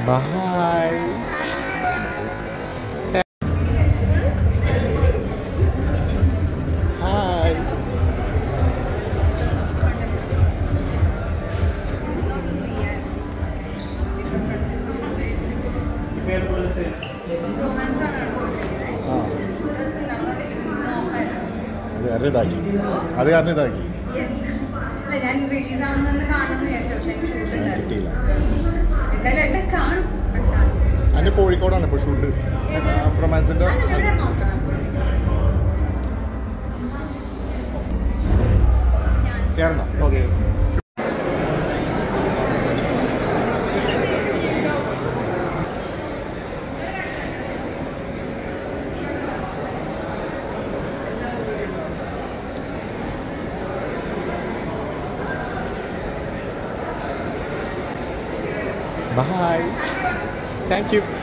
Bye. Hi. അത് കാരണം ഇതാക്കി കിട്ടിയില്ല. അതിന്റെ കോഴിക്കോടാണ് ഇപ്പൊ ഷൂട്ട്. റൊമാൻസിന്റെ Kerala. Okay. Bye. Thank you.